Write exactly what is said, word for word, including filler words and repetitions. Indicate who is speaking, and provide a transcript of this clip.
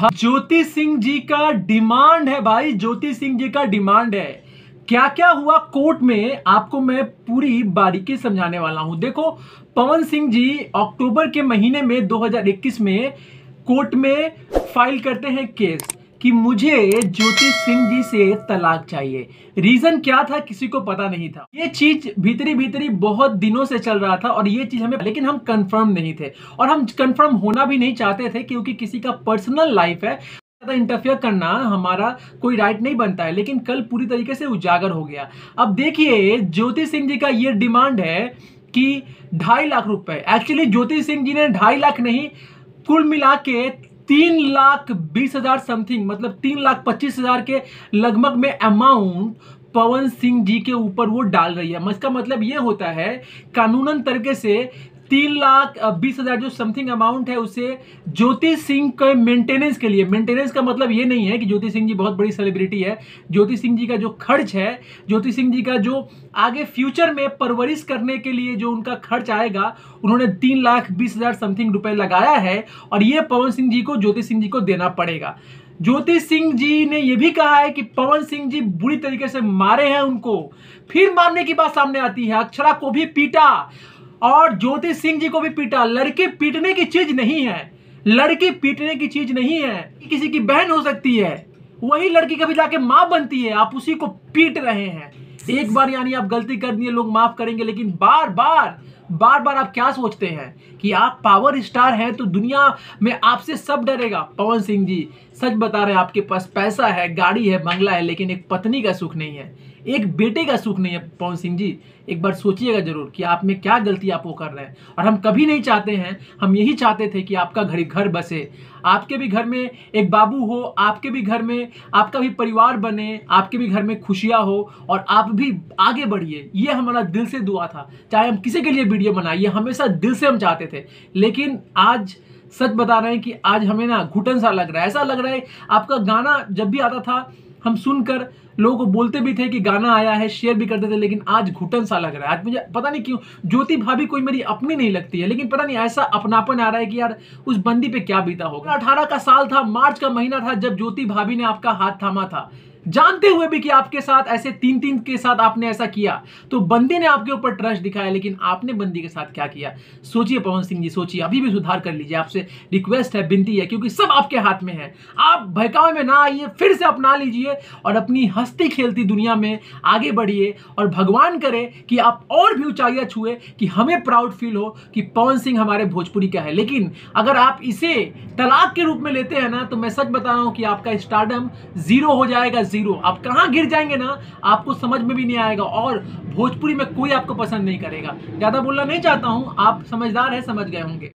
Speaker 1: ज्योति सिंह जी का डिमांड है भाई, ज्योति सिंह जी का डिमांड है। क्या क्या हुआ कोर्ट में आपको मैं पूरी बारीकी समझाने वाला हूं। देखो, पवन सिंह जी अक्टूबर के महीने में दो हज़ार इक्कीस में कोर्ट में फाइल करते हैं केस कि मुझे ज्योति सिंह जी से तलाक चाहिए। रीजन क्या था किसी को पता नहीं था। ये चीज भीतरी भीतरी बहुत दिनों से चल रहा था और ये चीज हमें, लेकिन हम कंफर्म नहीं थे और हम कंफर्म होना भी नहीं चाहते थे क्योंकि किसी का पर्सनल लाइफ है, ज्यादा इंटरफेयर करना हमारा कोई राइट नहीं बनता है। लेकिन कल पूरी तरीके से उजागर हो गया। अब देखिए, ज्योति सिंह जी का ये डिमांड है कि ढाई लाख रुपए। एक्चुअली ज्योति सिंह जी ने ढाई लाख नहीं, कुल मिला के तीन लाख बीस हजार समथिंग, मतलब तीन लाख पच्चीस हजार के लगभग में अमाउंट पवन सिंह जी के ऊपर वो डाल रही है। इसका मतलब ये होता है कानूनन तरीके से तीन लाख बीस हजार जो समथिंग अमाउंट है उसे ज्योति सिंह के मेंटेनेंस के लिए, मेंटेनेंस का मतलब ये नहीं है कि ज्योति सिंह जी बहुत बड़ी सेलिब्रिटी है। ज्योति सिंह जी का जो खर्च है, ज्योति सिंह जी का जो आगे फ्यूचर में परवरिश करने के लिए जो उनका खर्च आएगा, उन्होंने तीन लाख बीस हजार समथिंग रुपए लगाया है और ये पवन सिंह जी को, ज्योति सिंह जी को देना पड़ेगा। ज्योति सिंह जी ने यह भी कहा है कि पवन सिंह जी बुरी तरीके से मारे हैं उनको। फिर मारने की बात सामने आती है, अक्षरा को भी पीटा और ज्योति सिंह जी को भी पीटा। लड़की पीटने की चीज नहीं है, लड़की पीटने की चीज नहीं है। किसी की बहन हो सकती है, वही लड़की कभी जाके मां बनती है, आप उसी को पीट रहे हैं। एक बार यानी आप गलती कर दिए, लोग माफ करेंगे, लेकिन बार बार बार बार आप क्या सोचते हैं कि आप पावर स्टार हैं तो दुनिया में आपसे सब डरेगा। पवन सिंह जी सच बता रहे हैं, आपके पास पैसा है, गाड़ी है, बंगला है, लेकिन एक पत्नी का सुख नहीं है, एक बेटे का सुख नहीं है। पवन सिंह जी एक बार सोचिएगा जरूर कि आप में क्या गलती आप वो कर रहे हैं। और हम कभी नहीं चाहते हैं, हम यही चाहते थे कि आपका घर घर बसे, आपके भी घर में एक बाबू हो, आपके भी घर में आपका भी परिवार बने, आपके भी घर में खुशियां हो और आप भी आगे बढ़िए। ये हमारा दिल से दुआ था। चाहे हम किसी के लिए वीडियो बनाइए, हमेशा दिल से हम चाहते थे। लेकिन आज सच बता रहे हैं कि आज हमें ना घुटन सा लग रहा है। ऐसा लग रहा है आपका गाना जब भी आता था हम सुनकर लोगों को बोलते भी थे कि गाना आया है, शेयर भी करते थे, लेकिन आज घुटन सा लग रहा है। आज मुझे पता नहीं क्यों, ज्योति भाभी कोई मेरी अपनी नहीं लगती है, लेकिन पता नहीं ऐसा अपनापन आ रहा है कि यार उस बंदी पे क्या बीता होगा। अठारह का साल था, मार्च का महीना था जब ज्योति भाभी ने आपका हाथ थामा था, जानते हुए भी कि आपके साथ ऐसे तीन तीन के साथ आपने ऐसा किया। तो बंदी ने आपके ऊपर ट्रस्ट दिखाया, लेकिन आपने बंदी के साथ क्या किया। सोचिए पवन सिंह जी, सोचिए, अभी भी सुधार कर लीजिए। आपसे रिक्वेस्ट है, विनती है, क्योंकि सब आपके हाथ में है। आप बहकावे में ना आइए, फिर से अपना लीजिए और अपनी हंसती खेलती दुनिया में आगे बढ़िए और भगवान करे कि आप और भी ऊंचाइयां छुए, कि हमें प्राउड फील हो कि पवन सिंह हमारे भोजपुरी का है। लेकिन अगर आप इसे तलाक के रूप में लेते हैं ना, तो मैं सच बता रहा हूं कि आपका स्टारडम जीरो हो जाएगा, जीरो। आप कहां गिर जाएंगे ना, आपको समझ में भी नहीं आएगा और भोजपुरी में कोई आपको पसंद नहीं करेगा। ज्यादा बोलना नहीं चाहता हूं, आप समझदार हैं, समझ गए होंगे।